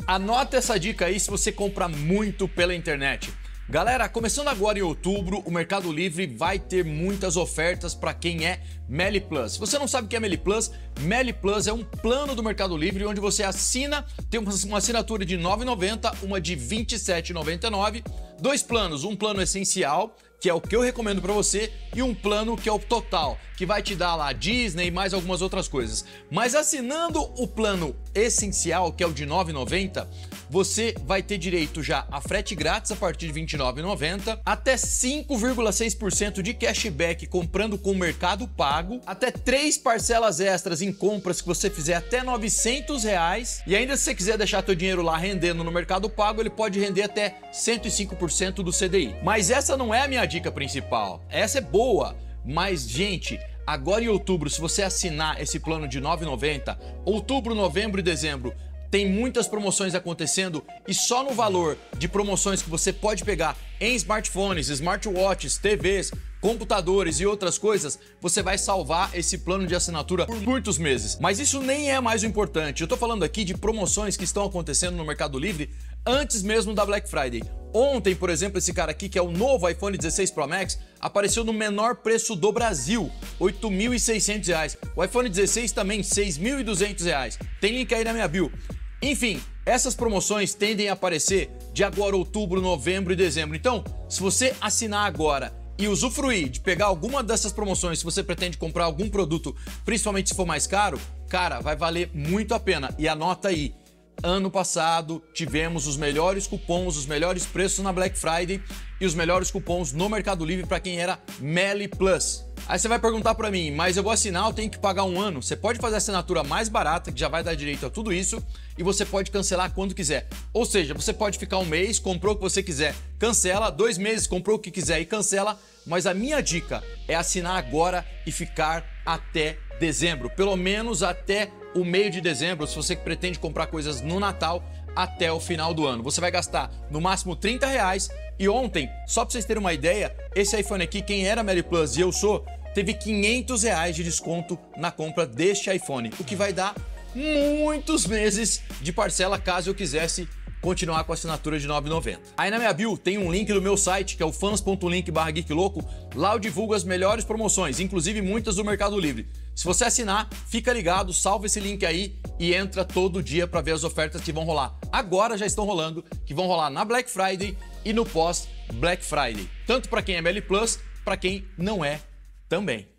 Anota essa dica aí se você compra muito pela internet. Galera, começando agora em outubro, o Mercado Livre vai ter muitas ofertas para quem é Meli Plus. Se você não sabe o que é Meli Plus é um plano do Mercado Livre onde você assina, tem uma assinatura de R$ 9,90, uma de R$ 27,99, dois planos, um plano essencial, que é o que eu recomendo para você, e um plano que é o total, que vai te dar lá Disney e mais algumas outras coisas. Mas assinando o plano essencial, que é o de R$ 9,90, você vai ter direito já a frete grátis a partir de R$ 29,90, até 5,6% de cashback comprando com o Mercado Pago, até 3 parcelas extras em compras que você fizer até R$ 900, e ainda se você quiser deixar teu dinheiro lá rendendo no Mercado Pago, ele pode render até 105% do CDI. Mas essa não é a minha dica principal, essa é boa, mas gente, agora em outubro, se você assinar esse plano de R$ 9,90, outubro, novembro e dezembro, tem muitas promoções acontecendo e só no valor de promoções que você pode pegar em smartphones, smartwatches, TVs, computadores e outras coisas, você vai salvar esse plano de assinatura por muitos meses. Mas isso nem é mais o importante. Eu tô falando aqui de promoções que estão acontecendo no Mercado Livre antes mesmo da Black Friday. Ontem, por exemplo, esse cara aqui, que é o novo iPhone 16 Pro Max, apareceu no menor preço do Brasil, R$ 8.600. O iPhone 16 também, R$ 6.200. Tem link aí na minha bio. Enfim, essas promoções tendem a aparecer de agora outubro, novembro e dezembro. Então, se você assinar agora e usufruir de pegar alguma dessas promoções, se você pretende comprar algum produto, principalmente se for mais caro, cara, vai valer muito a pena. E anota aí, ano passado tivemos os melhores cupons, os melhores preços na Black Friday e os melhores cupons no Mercado Livre para quem era Meli Plus. Aí você vai perguntar para mim, mas eu vou assinar, eu tenho que pagar um ano? Você pode fazer a assinatura mais barata, que já vai dar direito a tudo isso, e você pode cancelar quando quiser. Ou seja, você pode ficar um mês, comprou o que você quiser, cancela, 2 meses, comprou o que quiser e cancela, mas a minha dica é assinar agora e ficar até dezembro, pelo menos até o meio de dezembro, se você pretende comprar coisas no Natal até o final do ano. Você vai gastar no máximo R$ 30 e ontem, só para vocês terem uma ideia, esse iPhone aqui, quem era Meli Plus e eu sou, teve R$ 500 de desconto na compra deste iPhone, o que vai dar muitos meses de parcela caso eu quisesse continuar com a assinatura de R$ 9,90. Aí na minha bio tem um link do meu site, que é o fans.link/geeklouco. Lá eu divulgo as melhores promoções, inclusive muitas do Mercado Livre. Se você assinar, fica ligado, salva esse link aí e entra todo dia para ver as ofertas que vão rolar. Agora já estão rolando, que vão rolar na Black Friday e no pós-Black Friday. Tanto para quem é Meli Plus, para quem não é também.